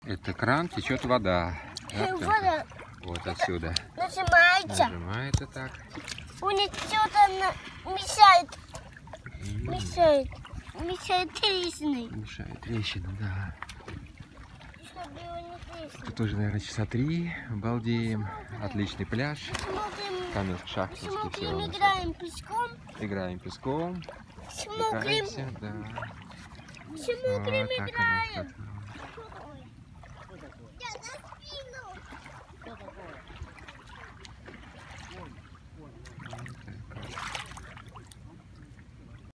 Это кран, течет вода. Да, Вода вот отсюда. нажимается. Нажимается так. У них что-то мешает. Мешает трещины. Мешает трещина, да. Чтобы его не трещины. Тут тоже, наверное, часа 3. Балдеем. Отличный пляж. Смотрим, Каменск-Шахтинский. Все у смотрим, нас. играем песком. Играем песком. Смотрим, Катаемся, да. смотрим, Вот так оно играем. тут.